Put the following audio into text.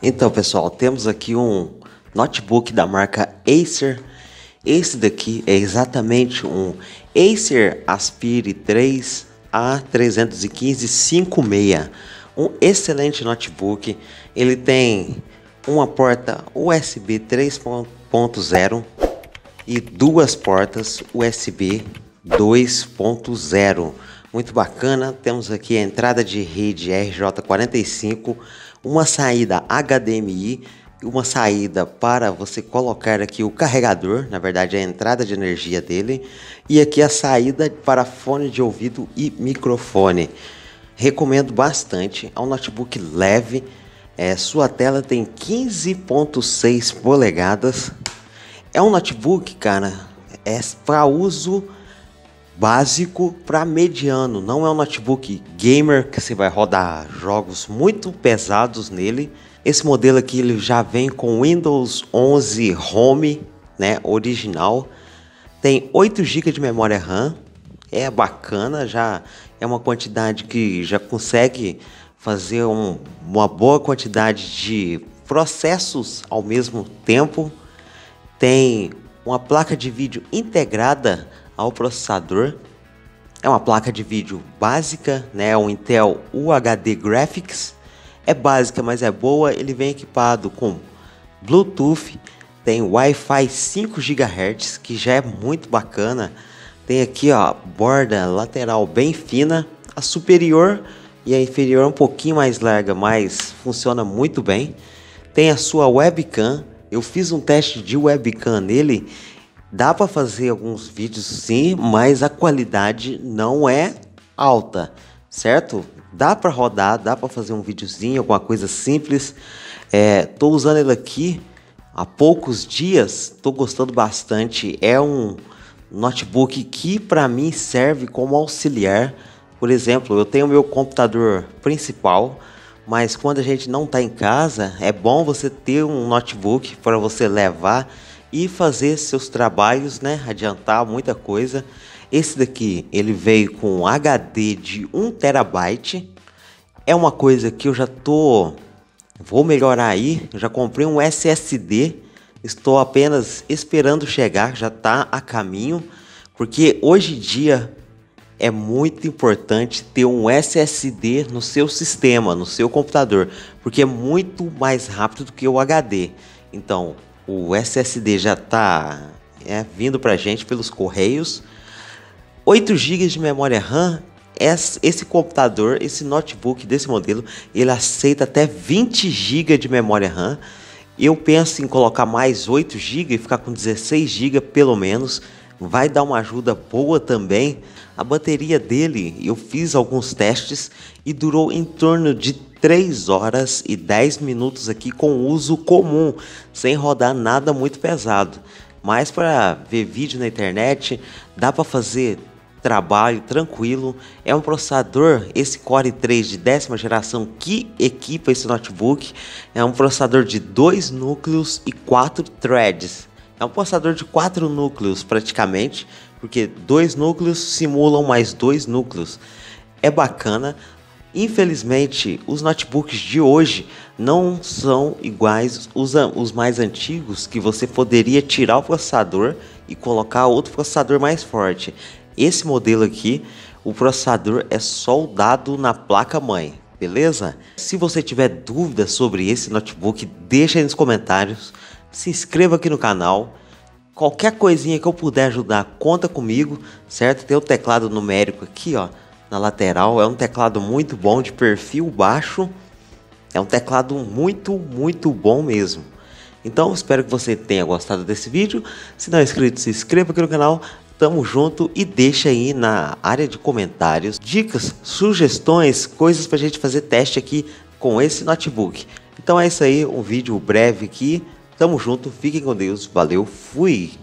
Então, pessoal, temos aqui um notebook da marca Acer. Esse daqui é exatamente um Acer Aspire 3 A315-56. Um excelente notebook. Ele tem uma porta USB 3.0 e duas portas USB 2.0. Muito bacana. Temos aqui a entrada de rede RJ45, uma saída HDMI e uma saída para você colocar aqui o carregador, na verdade a entrada de energia dele, e aqui a saída para fone de ouvido e microfone. Recomendo bastante. É um notebook leve. Sua tela tem 15.6 polegadas. É um notebook, cara, para uso básico para mediano. Não é um notebook gamer que você vai rodar jogos muito pesados nele. Esse modelo aqui ele já vem com Windows 11 Home, né, original. Tem 8 GB de memória RAM. É bacana, já é uma quantidade que já consegue fazer uma boa quantidade de processos ao mesmo tempo. Tem uma placa de vídeo integrada ao processador. É uma placa de vídeo básica, né? Um Intel UHD Graphics. É básica, mas é boa. Ele vem equipado com Bluetooth, tem Wi-Fi 5 GHz, que já é muito bacana. Tem aqui, ó, borda lateral bem fina. A superior e a inferior um pouquinho mais larga, mas funciona muito bem. Tem a sua webcam. Eu fiz um teste de webcam nele. Dá para fazer alguns vídeos sim, mas a qualidade não é alta, certo? Dá para rodar, dá para fazer um videozinho, alguma coisa simples. Tô usando ele aqui há poucos dias, tô gostando bastante. É um notebook que para mim serve como auxiliar. Por exemplo, eu tenho meu computador principal, mas quando a gente não está em casa, é bom você ter um notebook para você levar e fazer seus trabalhos, né? Adiantar muita coisa. Esse daqui, ele veio com HD de 1 TB. É uma coisa que eu já vou melhorar aí. Eu já comprei um SSD. Estou apenas esperando chegar, já está a caminho. Porque hoje em dia é muito importante ter um SSD no seu sistema, no seu computador. Porque é muito mais rápido do que o HD. Então, o SSD já está vindo para a gente pelos correios. 8 GB de memória RAM. Esse computador, esse notebook desse modelo, ele aceita até 20 GB de memória RAM. Eu penso em colocar mais 8 GB e ficar com 16 GB pelo menos. Vai dar uma ajuda boa também. A bateria dele, eu fiz alguns testes e durou em torno de 3 horas e 10 minutos aqui com uso comum, sem rodar nada muito pesado. Mas para ver vídeo na internet, dá para fazer trabalho tranquilo. É um processador, esse Core i3 de 10ª geração que equipa esse notebook. É um processador de 2 núcleos e 4 threads. É um processador de 4 núcleos praticamente, porque 2 núcleos simulam mais 2 núcleos. É bacana. Infelizmente, os notebooks de hoje não são iguais os mais antigos, que você poderia tirar o processador e colocar outro processador mais forte. Esse modelo aqui, o processador é soldado na placa-mãe, beleza? Se você tiver dúvidas sobre esse notebook, deixa aí nos comentários. Se inscreva aqui no canal. Qualquer coisinha que eu puder ajudar, conta comigo, certo? Tem o teclado numérico aqui, ó, na lateral. É um teclado muito bom, de perfil baixo. É um teclado muito, muito bom mesmo. Então, espero que você tenha gostado desse vídeo. Se não é inscrito, se inscreva aqui no canal. Tamo junto e deixa aí na área de comentários dicas, sugestões, coisas pra gente fazer teste aqui com esse notebook. Então é isso aí, um vídeo breve aqui. Tamo junto, fiquem com Deus, valeu, fui!